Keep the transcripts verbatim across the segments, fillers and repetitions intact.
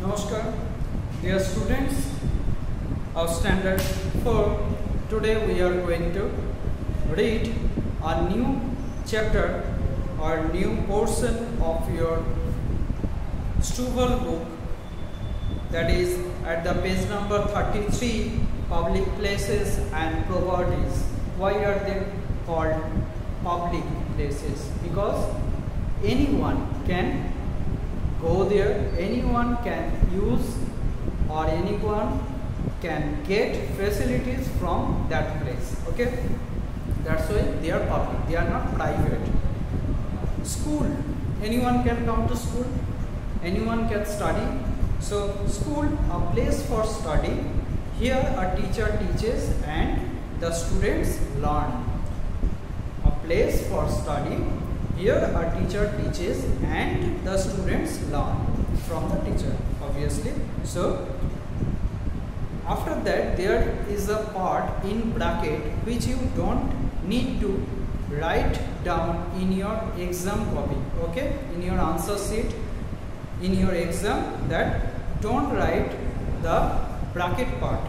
Namaskar, dear students of standard four. Today we are going to read a new chapter or new portion of your Struble book, that is at the page number thirty-three, public places and properties. Why are they called public places? Because anyone can go there, anyone can use or anyone can get facilities from that place. Okay, that's why they are public, they are not private. School, anyone can come to school, anyone can study. So school, a place for study. Here a teacher teaches and the students learn. A place for study. Here a teacher teaches and the students learn from the teacher, obviously. So after that there is a part in bracket which you don't need to write down in your exam copy. Okay, in your answer sheet, in your exam, that don't write the bracket part.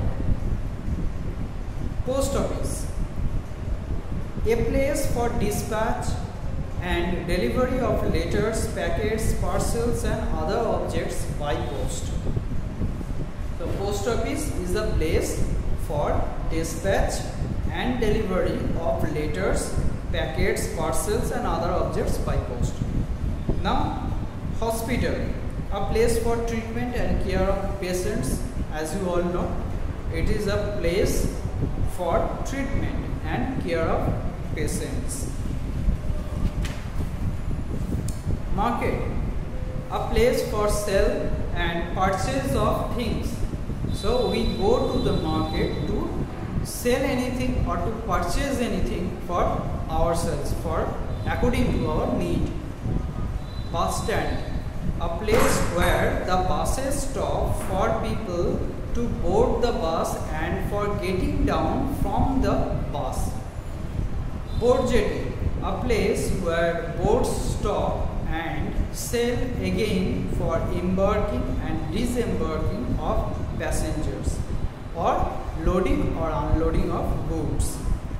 Post office, a place for dispatch and delivery of letters, packets, parcels and other objects by post. So post office is a place for dispatch and delivery of letters, packets, parcels and other objects by post. Now hospital, a place for treatment and care of patients. As you all know, it is a place for treatment and care of patients. Market, a place for sale and purchase of things. So we go to the market to sell anything or to purchase anything for ourselves, for according to our need. Bus stand, a place where the buses stop for people to board the bus and for getting down from the bus. Boat jetty, a place where boats stop and sail again for embarking and disembarking of passengers or loading or unloading of goods.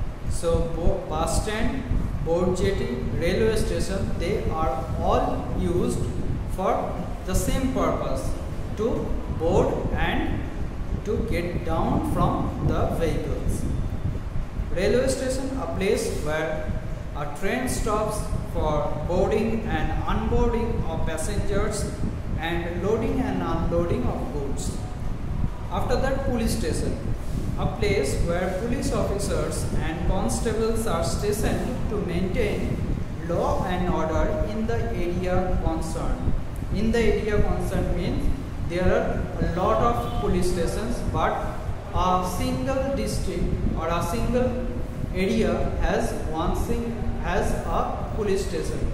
So bus stand, boat jetty, railway station, they are all used for the same purpose, to board and to get down from the vehicles. Railway station, a place where a train stops for boarding and unboarding of passengers and loading and unloading of goods. After that, police station, a place where police officers and constables are stationed to maintain law and order in the area concerned. In the area concerned means there are a lot of police stations, but a single district or a single area has one thing, has a police station.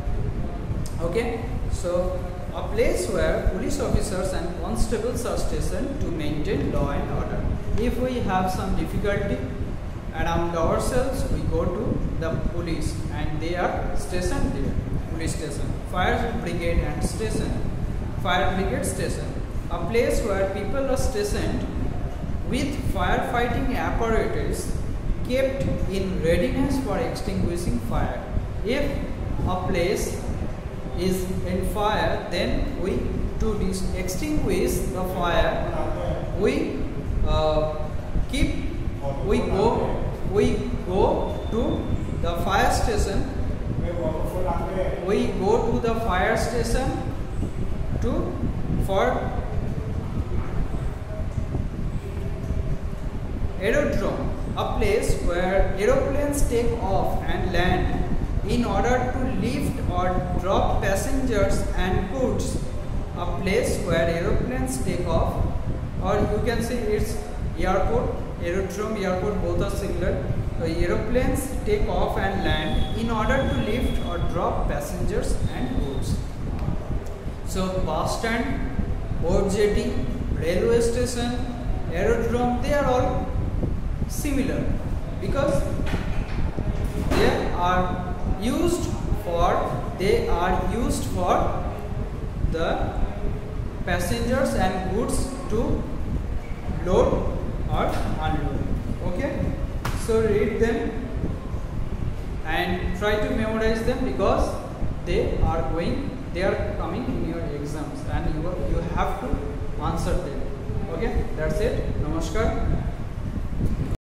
Okay, so a place where police officers and constables are stationed to maintain law and order. If we have some difficulty around ourselves, we go to the police and they are stationed there. Police station. Fire brigade and station. Fire brigade station, a place where people are stationed with firefighting apparatus kept in readiness for extinguishing fire. If a place is in fire, then we, to extinguish the fire, we uh, keep, we go, we go to the fire station. We go to the fire station to for aerodrome, a place where aeroplanes take off and land in order to lift or drop passengers and goods. A place where aeroplanes take off, or you can say it's airport, aerodrome, airport, both are similar. So aeroplanes take off and land in order to lift or drop passengers and goods. So bus stand, boat jetty, railway station, aerodrome, they are all similar because they are used for they are used for the passengers and goods to load or unload. Okay, so read them and try to memorize them, because they are going they are coming in your exams and you, you have to answer them. Okay, that's it. Namaskar.